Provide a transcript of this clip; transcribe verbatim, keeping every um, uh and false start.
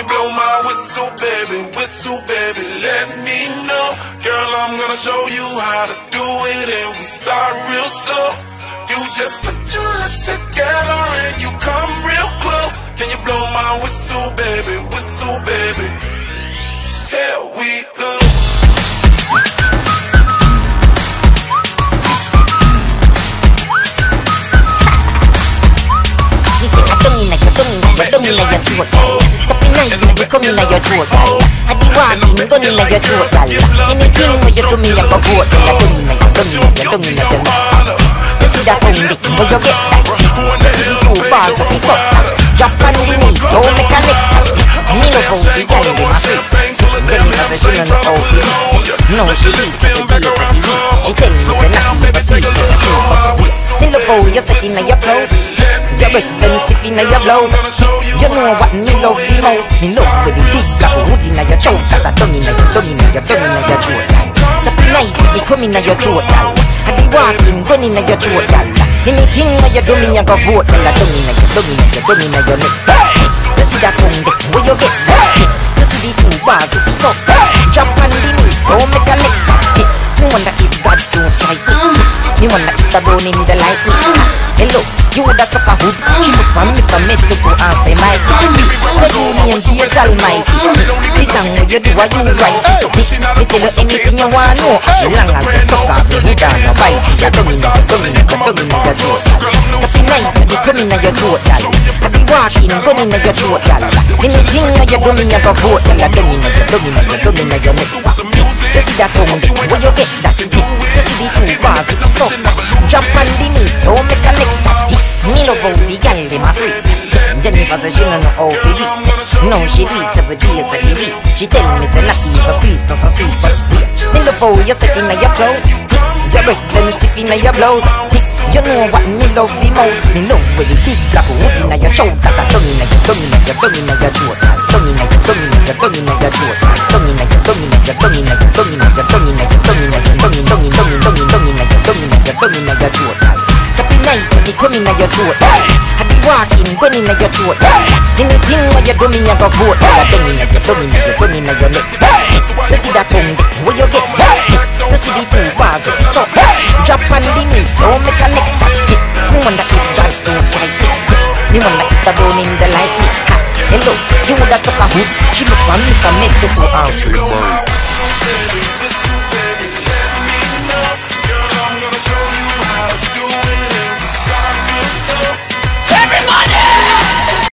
you blow my whistle, baby, whistle, baby, let me know. Girl, I'm gonna show you how to do it, and we start real slow. You just put your lips together and you come real close. Can you blow my whistle, baby, whistle, baby? Here we go. She said, I don't mean like you, don't mean like you, don't mean like your throat. Tapi nice, you come in like your throat. I be walking, don't mean like your throat. Anything when you do me like a vote. I don't mean like you, don't mean like you, don't mean like your you see that tongue dick, but you get that. You see the two parts of his up. Drop on the knee, don't make a next step. Me love how the girl in my face. Jennifer says she don't know how to do. No, she leaves at the deal for the week. She tells me say nothing but sweet, but she sweet but sweet. Me love how you set in your clothes. Your breast and stiff in your blouse. You know what me love the most. Me love with the big black hood in your throat. Cause I tongue in your tongue in your tongue in your throat. That be nice, me come in your throat. I be walking, gun in your throat. Anything when you do me, you go vote. And I tongue in your tongue in your tongue in your neck. You see that tongue dick, where you get that? You see the two bars to be so. Drop on the knee, don't make a next stop. Me wonder if God so strike me. Me wonder if the bone in the light me. Hello, you would have suck a hood. She look for me for me to go and say my story. But you me and the Almighty. This song what you do, what you write. Me tell you anything you want to know. As long as you suck off me, you don't know why. You don't mean that, don't mean that, don't mean that your throat. That's be nice, but you come in your throat, gal. I be walking, gun in your throat, gal. Anything you do me, you go vote. And I don't mean that, don't mean that, don't mean that your neck. You see that tongue dick, where you get that? You see the two bars, it's so. Drop on the knee, don't make a next stop. Me love how the gal dem a freak. Jennifer says she don't know how to do it. No, she do it seven days a the week. She tell me say not even sweet, not so sweet but sweet. Me love how you set in your clothes. Your breast then stiff in your blouse. You know what me love the most. Me love with the big black hood in your shoulders. A tongue in your tongue in your tongue in your throat. Tongue in your tongue in your tongue in your throat. Tongue in your tongue in your tongue in your tongue in your tongue in your tongue in your tongue in tongue in tongue in tongue in tongue in your tongue in your tongue in your throat. That be nice when you come in your throat. I be walking, gun in your throat. Anything when you do me, you go vote. I tongue in your tongue in your tongue in your neck. You see that tongue dick, where you get that? You see the two bars, it's so. Drop on the knee, don't make a next stop. Me wonder if God so strike it. Me wonder if the bone in the light me. Hello, you woulda suck a hood. She look for me for me to go out.